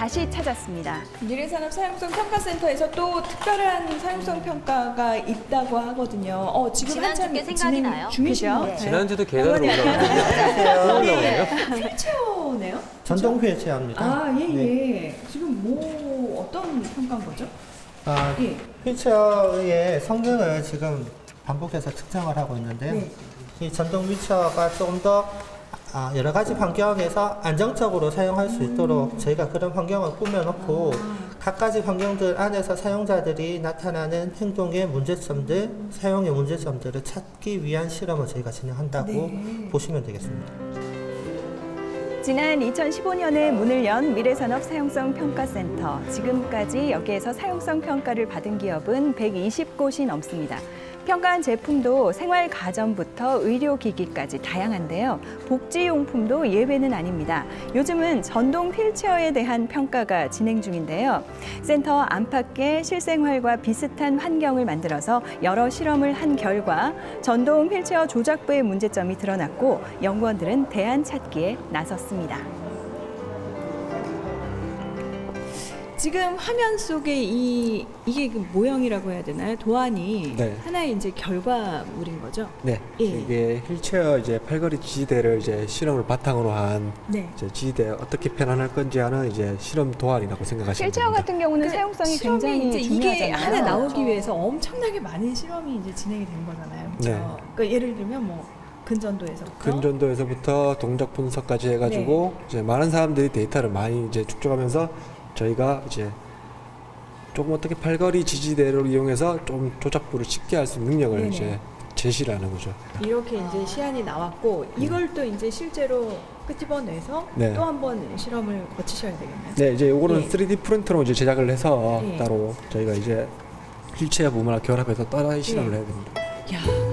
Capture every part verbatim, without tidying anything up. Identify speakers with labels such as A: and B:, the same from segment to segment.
A: 다시 찾았습니다.
B: 미래산업 사용성 평가센터에서 또 특별한 사용성 평가가 있다고 하거든요. 어, 지금 한참
C: 생각이
B: 진행
C: 나요.
B: 중이신 것
A: 그죠?
B: 같아요.
D: 지난주도 계단으로
B: 네.
D: 올라가네요.
B: 휠체어네요?
E: 전동 휠체어입니다.
B: 아, 예,
E: 네.
B: 예. 지금 뭐 어떤 평가인 거죠?
E: 아,
B: 예.
E: 휠체어의 성능을 지금 반복해서 측정을 하고 있는데요.
B: 네.
E: 이 전동 휠체어가 좀 더 아, 여러 가지 환경에서 안정적으로 사용할 수 있도록
B: 음.
E: 저희가 그런 환경을 꾸며놓고
B: 아.
E: 각가지 환경들 안에서 사용자들이 나타나는 행동의 문제점들, 사용의 문제점들을 찾기 위한 실험을 저희가 진행한다고
B: 네.
E: 보시면 되겠습니다.
A: 지난 이천십오 년에 문을 연 미래산업 사용성 평가센터. 지금까지 여기에서 사용성 평가를 받은 기업은 백이십 곳이 넘습니다. 평가한 제품도 생활 가전부터 의료기기까지 다양한데요. 복지용품도 예외는 아닙니다. 요즘은 전동 휠체어에 대한 평가가 진행 중인데요. 센터 안팎의 실생활과 비슷한 환경을 만들어서 여러 실험을 한 결과 전동 휠체어 조작부의 문제점이 드러났고 연구원들은 대안 찾기에 나섰습니다.
B: 지금 화면 속에 이 이게 그 모형이라고 해야 되나요? 도안이
F: 네.
B: 하나의 이제 결과물인 거죠.
F: 네,
B: 예.
F: 이게 휠체어 이제 팔걸이 지지대를 이제 실험을 바탕으로 한
B: 네.
F: 이제 지지대 어떻게 편안할 건지 하는 이제 실험 도안이라고 생각하시면
A: 휠체어
F: 됩니다.
A: 같은 경우는 사용성이
B: 실험이
A: 굉장히
B: 이제 이게
A: 중요하잖아요.
B: 하나 나오기
A: 그렇죠.
B: 위해서 엄청나게 많은 실험이 이제 진행이 된 거잖아요. 그렇죠?
F: 네.
B: 그러니까 예를 들면 뭐 근전도에서부터
F: 근전도에서부터 동작 분석까지 해가지고
B: 네.
F: 이제 많은 사람들이 데이터를 많이 이제 축적하면서 저희가 이제 조금 어떻게 팔걸이 지지대를 이용해서 좀 조작부를 쉽게 할 수 있는 능력을
B: 네네.
F: 이제 제시를 하는 거죠.
B: 이렇게 이제 시안이 나왔고 이걸 또 이제 실제로 끄집어내서
F: 네.
B: 또 한 번 실험을 거치셔야 되겠네요.
F: 네, 이제 요거는
B: 예.
F: 쓰리디 프린터로 이제 제작을 해서
B: 예.
F: 따로 저희가 이제 휠체어 부분을 결합해서 따로 실험을
B: 예.
F: 해야 됩니다.
B: 야.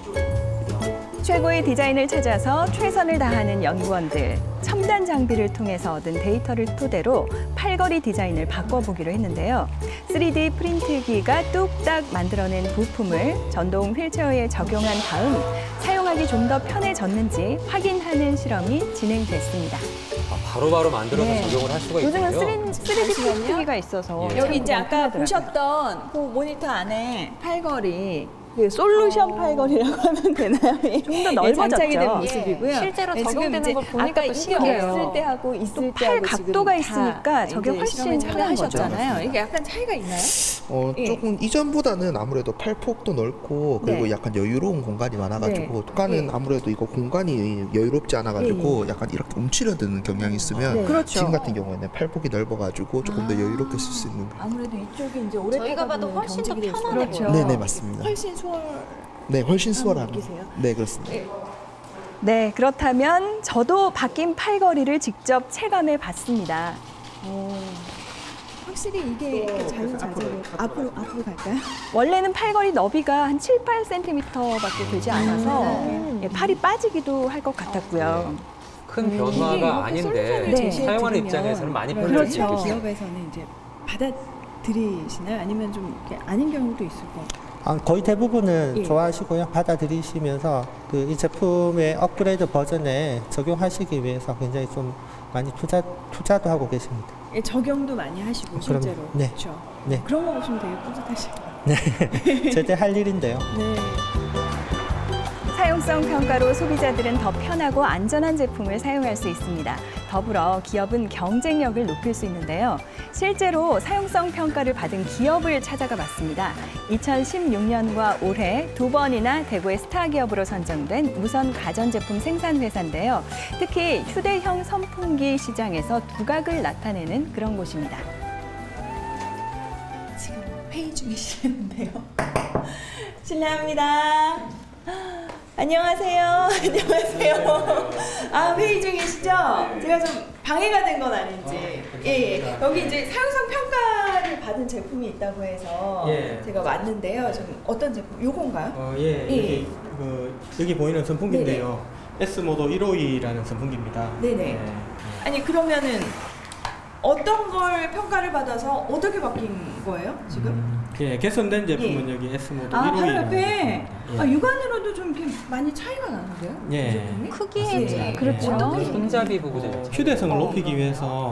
A: 최고의 디자인을 찾아서 최선을 다하는 연구원들. 첨단 장비를 통해서 얻은 데이터를 토대로 팔걸이 디자인을 바꿔보기로 했는데요. 쓰리디 프린트기가 뚝딱 만들어낸 부품을 전동 휠체어에 적용한 다음 사용하기 좀 더 편해졌는지 확인하는 실험이 진행됐습니다.
D: 아, 바로바로 만들어서
A: 네.
D: 적용을 할 수가 있군요.
A: 요즘은 쓰리디 프린트기가 있어서
D: 예.
B: 여기 이제
A: 참
B: 아까
A: 편하더라고요.
B: 보셨던 그 모니터 안에 팔걸이 그 솔루션 팔걸이라고 하면 되나요?
A: 좀 더
B: 예, 장착이 된
A: 넓어졌죠.
B: 모습이고요.
C: 예, 실제로
B: 네, 지금
C: 적용되는
B: 이제
C: 걸 보니까
B: 아까
C: 또
B: 이게
C: 신기해요.
B: 없을 때 하고 있을
A: 또
B: 때
A: 팔
B: 하고
A: 각도가
B: 지금
A: 있으니까
B: 다
A: 저게
B: 이제
A: 훨씬
B: 실험에
A: 편한 거죠.
B: 참여하셨잖아요. 이게 약간 차이가 있나요?
G: 어,
B: 예.
G: 조금 이전보다는 아무래도 팔폭도 넓고 그리고
B: 네.
G: 약간 여유로운 공간이 많아가지고
B: 네.
G: 독가는
B: 예.
G: 아무래도 이거 공간이 여유롭지 않아가지고
B: 예,
G: 약간 이렇게 움츠려드는 경향이 있으면
B: 네.
A: 그렇죠.
G: 지금 같은 경우에는 팔폭이 넓어가지고 조금 더 여유롭게 쓸 수 있는
B: 아무래도 이쪽이 이제 오래
C: 저희가 봐도
B: 타다 보면
C: 훨씬 더
B: 경직이 될
C: 편안해
B: 수가
C: 보여요.
G: 네네 맞습니다.
B: 훨씬 수월.
G: 네 훨씬 수월한.
B: 느끼세요?
G: 네 그렇습니다.
B: 예.
A: 네, 그렇다면 저도 바뀐 팔걸이를 직접 체감해 봤습니다.
B: 오. 확실히 이게 자유자재로 앞으로 앞으로 갈까요?
A: 원래는 팔걸이 너비가 한 칠, 팔 센티미터밖에 되지 않아서
B: 음.
A: 예, 팔이 빠지기도 할 것 같았고요.
D: 큰
B: 이게
D: 변화가
B: 이렇게
D: 아닌데
B: 솔루션을
A: 네.
B: 제시해
D: 사용하는
B: 드리면
D: 입장에서는 많이
B: 그런
D: 편리하게
A: 그렇죠.
D: 느껴지죠.
B: 기업에서는 이제 받아들이시나요? 아니면 좀 이렇게 아닌 경우도 있을 것 같아요.
E: 아, 거의 대부분은
B: 예.
E: 좋아하시고요. 받아들이시면서 그 이 제품의 업그레이드 버전에 적용하시기 위해서 굉장히 좀 많이 투자, 투자도 하고 계십니다.
B: 예, 적용도 많이 하시고
E: 그럼,
B: 실제로
E: 네.
B: 그렇죠.
E: 네.
B: 그런 거 보시면 되게 뿌듯하실 것 같아요.
E: 제때 할 일인데요.
B: 네.
A: 사용성 평가로 소비자들은 더 편하고 안전한 제품을 사용할 수 있습니다. 더불어 기업은 경쟁력을 높일 수 있는데요. 실제로 사용성 평가를 받은 기업을 찾아가 봤습니다. 이천십육 년과 올해 두 번이나 대구의 스타 기업으로 선정된 무선 가전제품 생산회사인데요. 특히 휴대형 선풍기 시장에서 두각을 나타내는 그런 곳입니다.
B: 지금 회의 중이시는데요. 실례합니다. 안녕하세요. 안녕하세요. 아, 회의 중이시죠? 제가 좀 방해가 된 건 아닌지. 예, 예. 여기 이제 사용성 평가를 받은 제품이 있다고 해서
H: 예.
B: 제가 왔는데요. 좀 어떤 제품? 요건가요?
H: 어, 예,
B: 예.
H: 여기, 그, 여기 보이는 선풍기인데요. S모도 일오이라는 선풍기입니다.
B: 네네.
H: 네.
B: 아니, 그러면은 어떤 걸 평가를 받아서 어떻게 바뀐 거예요, 지금?
H: 음, 예, 개선된 제품은 여기 S모도
B: 아, 바로
H: 일오이라는
B: 옆에.
H: 제품입니다.
B: 아,
H: 예.
B: 육안으로도 좀 이렇게 많이 차이가 나는데요?
H: 예.
B: 이 제품이?
C: 크기에
B: 예.
A: 그렇죠.
D: 손잡이 보고 제작.
H: 휴대성을 높이기 위해서 어,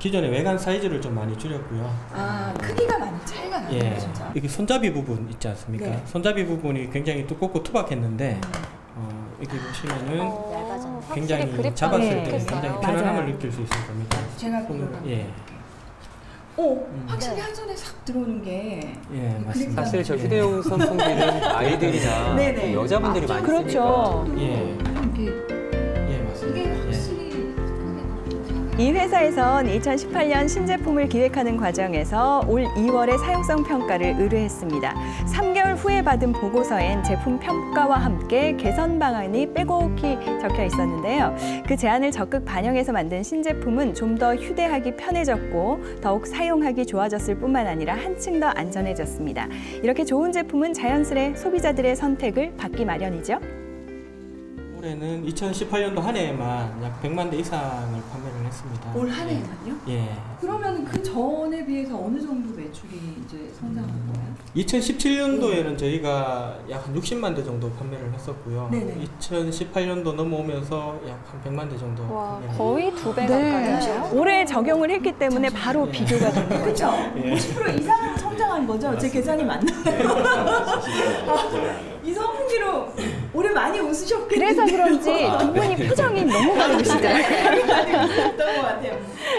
H: 기존의 외관 사이즈를 좀 많이 줄였고요.
B: 아, 크기가 많이 차이가 나요,
H: 예,
B: 진짜.
H: 이게 손잡이 부분 있지 않습니까?
B: 네.
H: 손잡이 부분이 굉장히 두껍고 투박했는데
B: 음.
H: 어, 여기 보시면은
C: 얇아졌네.
H: 굉장히
C: 그립감이
H: 잡았을 때
A: 좋겠어요.
H: 굉장히
A: 맞아요.
H: 편안함을 느낄 수 있을 겁니다.
B: 제가
H: 손으로,
B: 비교를
H: 예,
B: 오, 확실히 한 손에 싹 들어오는 게.
H: 예, 맞습니다.
D: 사실 저 휴대용 선풍기는 아이들이나
B: 네네.
D: 여자분들이 많이
A: 그렇죠.
D: 쓰니까.
H: 예,
B: 이렇게
H: 예, 맞습니다.
B: 이게
H: 예.
B: 확실히
A: 이 회사에선 이천십팔 년 신제품을 기획하는 과정에서 올 이월에 사용성 평가를 의뢰했습니다. 삼 개월 후에 받은 보고서엔 제품 평가와 함께 개선 방안이 빼곡히 적혀 있었는데요. 그 제안을 적극 반영해서 만든 신제품은 좀 더 휴대하기 편해졌고 더욱 사용하기 좋아졌을 뿐만 아니라 한층 더 안전해졌습니다. 이렇게 좋은 제품은 자연스레 소비자들의 선택을 받기 마련이죠.
H: 올해는 이천십팔 년도 한 해에만 약 백만 대 이상을 판매를 했습니다.
B: 올 한 해만요?
H: 예.
B: 그러면 그 전에 비해서 어느 정도 매출이 이제 성장한 거예요?
H: 이천십칠 년도에는 저희가 약 한 육십만 대 정도 판매를 했었고요.
B: 네네.
H: 이천십팔 년도 넘어오면서 약 한 백만 대 정도
C: 와,
H: 판매를
C: 거의 두 배
A: 네.
C: 가까이요.
A: 올해 적용을 했기 때문에 바로
H: 예.
A: 비교가 되는 거죠.
B: 그렇죠. 오십 퍼센트 이상 성장한 거죠? 제 계산이 맞나요? 아, 이 선풍기로 올해 많이 웃으셨겠네요.
A: 그래서 그런지 두 분이 표정이 너무 밝으시더라고요.
B: 많이 웃으셨던 것 같아요.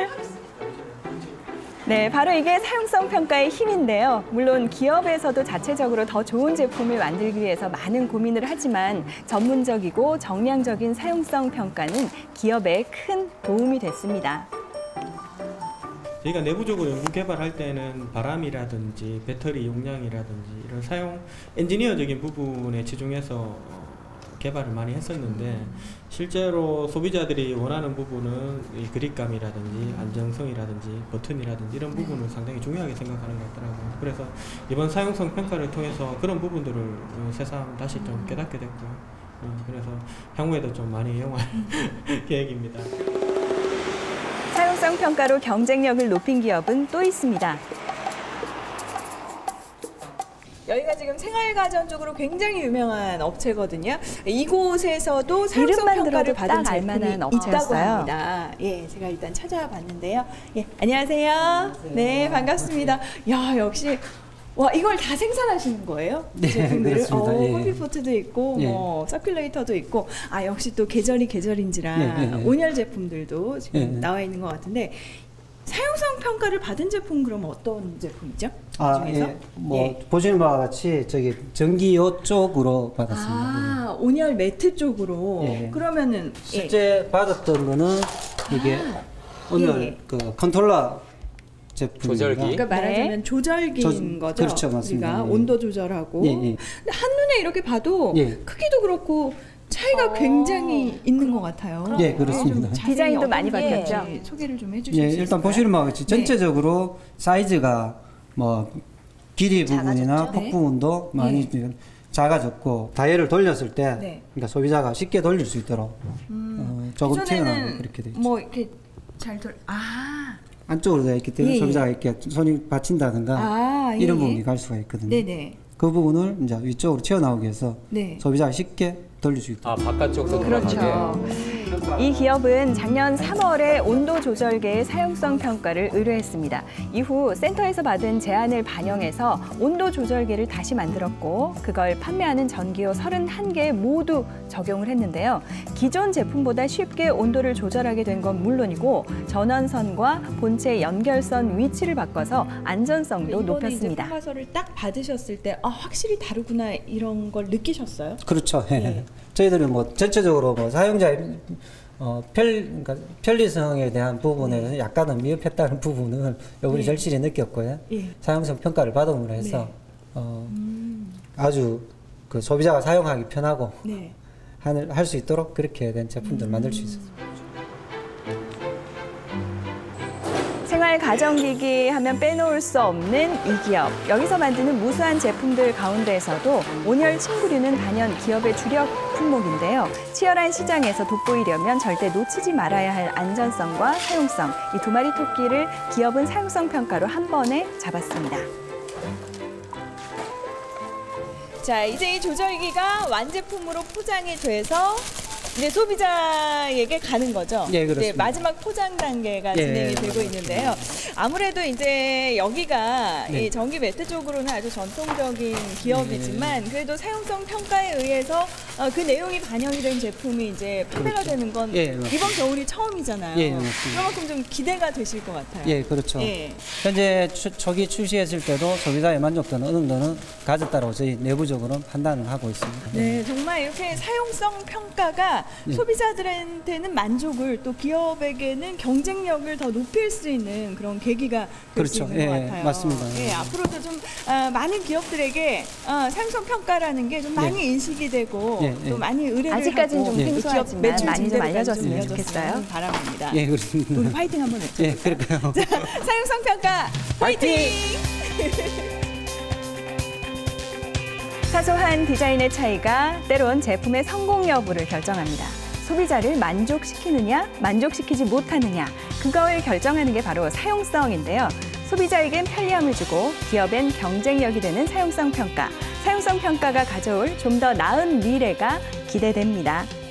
A: 네, 바로 이게 사용성 평가의 힘인데요. 물론 기업에서도 자체적으로 더 좋은 제품을 만들기 위해서 많은 고민을 하지만 전문적이고 정량적인 사용성 평가는 기업에 큰 도움이 됐습니다.
H: 저희가 내부적으로 연구 개발할 때는 바람이라든지 배터리 용량이라든지 이런 사용 엔지니어적인 부분에 집중해서 개발을 많이 했었는데 실제로 소비자들이 원하는 부분은 이 그립감이라든지 안정성이라든지 버튼이라든지 이런 부분을 상당히 중요하게 생각하는 것 같더라고요. 그래서 이번 사용성 평가를 통해서 그런 부분들을 새삼 다시 좀 깨닫게 됐고요. 그래서 향후에도 좀 많이 이용할 계획입니다.
A: 사용성 평가로 경쟁력을 높인 기업은 또 있습니다.
B: 여기가 지금 생활가전 쪽으로 굉장히 유명한 업체거든요. 이곳에서도 사용성
A: 이름만
B: 평가를
A: 들어도
B: 받은
A: 딱
B: 제품이
A: 알만한
B: 있다고
A: 업체였어요.
B: 합니다. 예, 제가 일단 찾아봤는데요. 예, 안녕하세요. 네, 반갑습니다. 야, 역시 와, 이걸 다 생산하시는 거예요?
I: 네,
B: 제품들을?
I: 그렇습니다.
B: 어,
I: 예.
B: 커피포트도 있고,
I: 예.
B: 뭐 서큘레이터도 있고, 아 역시 또 계절이 계절인지라
I: 예, 예, 예.
B: 온열 제품들도 지금
I: 예, 예.
B: 나와 있는 것 같은데 사용성 평가를 받은 제품 그럼 어떤 제품이죠?
I: 아,
B: 그중에서?
I: 예. 뭐
B: 예.
I: 보시는 바와 같이 저기 전기요 쪽으로 받았습니다.
B: 아, 온열 매트 쪽으로.
I: 예.
B: 그러면은 예.
I: 실제 받았던 거는 이게 오늘
B: 예.
I: 그 컨트롤러 제품입니다.
D: 조절기.
B: 그러니까 말하자면
A: 네.
B: 조절기인
I: 조-
B: 거죠.
I: 그렇죠, 맞습니다.
B: 우리가
I: 예.
B: 온도 조절하고.
I: 예, 예.
B: 근데 한눈에 이렇게 봐도
I: 예.
B: 크기도 그렇고 차이가
C: 어.
B: 굉장히 있는 것 같아요.
I: 예, 그렇습니다.
B: 좀 자세히
A: 디자인도
B: 어떤
A: 많이
B: 게
A: 바뀌었죠?
B: 있는지 소개를 좀 해주실
I: 예,
B: 수 있을까요?
I: 일단 보시는 바와 같이
B: 네.
I: 전체적으로 사이즈가 뭐 길이 부분이나
C: 작아졌죠?
I: 폭
B: 네.
I: 부분도 많이 작아졌고 다이얼을 돌렸을 때
B: 네.
I: 그러니까 소비자가 쉽게 돌릴 수 있도록
B: 음,
I: 어, 조금 튀어나오게
B: 기존에는
I: 그렇게 돼 있죠.
B: 뭐 이렇게 잘 돌. 아,
I: 안쪽으로 되어 있기 때문에
B: 예, 예.
I: 소비자가 이렇게 손이 받친다든가
B: 아,
I: 이런
B: 예,
I: 부분이
B: 예.
I: 갈 수가 있거든요.
B: 네네.
I: 그 부분을 이제 위쪽으로 튀어나오기 위해서
B: 네.
I: 소비자가 쉽게 돌릴 수 있도록.
D: 아, 바깥쪽도
A: 그렇죠.
D: 돌아가게.
A: 이 기업은 작년 삼월에 온도 조절계의 사용성 평가를 의뢰했습니다. 이후 센터에서 받은 제안을 반영해서 온도 조절계를 다시 만들었고 그걸 판매하는 전기요 서른한 개 모두 적용을 했는데요. 기존 제품보다 쉽게 온도를 조절하게 된 건 물론이고 전원선과 본체 연결선 위치를 바꿔서 안전성도
B: 이번에 이제
A: 높였습니다.
B: 평가서를 딱 받으셨을 때 아, 확실히 다르구나 이런 걸 느끼셨어요?
I: 그렇죠.
B: 예.
I: 저희들은 뭐 전체적으로 뭐 사용자의 어, 편, 그러니까 편리성에 대한 부분에서 약간은 미흡했다는 부분을 이번에
B: 예.
I: 절실히 느꼈고요.
B: 예.
I: 사용성 평가를 받음으로 해서
B: 네.
I: 어,
B: 음,
I: 아주 그 소비자가 사용하기 편하고
B: 네.
I: 할 수 있도록 그렇게 된 제품들을 만들 수 있어요.
A: 생활 가전기기 하면 빼놓을 수 없는 이 기업. 여기서 만드는 무수한 제품들 가운데에서도 온열 침구류는 단연 기업의 주력 품목인데요. 치열한 시장에서 돋보이려면 절대 놓치지 말아야 할 안전성과 사용성. 이 두 마리 토끼를 기업은 사용성 평가로 한 번에 잡았습니다.
B: 자, 이제 이 조절기가 완제품으로 포장이 돼서 이제 소비자에게 가는 거죠.
I: 예, 그렇습니다.
B: 이제 마지막 포장 단계가
I: 예,
B: 진행이
I: 예,
B: 되고
I: 맞습니다.
B: 있는데요. 아무래도 이제 여기가
I: 네.
B: 이 전기 매트 쪽으로는 아주 전통적인 기업이지만 그래도 사용성 평가에 의해서 어, 그 내용이 반영이 된 제품이 이제 판매가 되는 건
I: 예, 맞습니다.
B: 이번 겨울이 처음이잖아요.
I: 예, 맞습니다.
B: 그만큼 좀 기대가 되실 것 같아요.
I: 예, 그렇죠.
B: 예.
I: 현재 추, 초기 출시했을 때도 소비자의 만족도는 어느 정도는 가졌다고 저희 내부적으로는 판단을 하고 있습니다.
B: 네, 정말 이렇게 사용성 평가가
I: 예.
B: 소비자들한테는 만족을 또 기업에게는 경쟁력을 더 높일 수 있는 그런 계기가 될 수
I: 그렇죠.
B: 있는 것
I: 예,
B: 같아요.
I: 맞습니다.
B: 예, 앞으로도 좀 아, 많은 기업들에게 아, 사용성 평가라는 게 좀 많이 인식이 되고
I: 예, 예.
B: 또 많이 의뢰를
A: 아직까지는
B: 하고
A: 좀
I: 예.
B: 그 기업
A: 생소하지만
B: 매출
A: 많이 좀
B: 증대로
A: 알려졌으면
B: 좀
A: 좋겠어요.
B: 이어졌으면 바랍니다.
I: 예, 그렇습니다.
B: 우리 파이팅 한번 해볼까요?
I: 예, 그럴까요?
B: 자, 사용성 평가 파이팅!
A: 사소한 디자인의 차이가 때론 제품의 성공 여부를 결정합니다. 소비자를 만족시키느냐, 만족시키지 못하느냐, 그걸 결정하는 게 바로 사용성인데요. 소비자에겐 편리함을 주고 기업엔 경쟁력이 되는 사용성 평가. 사용성 평가가 가져올 좀 더 나은 미래가 기대됩니다.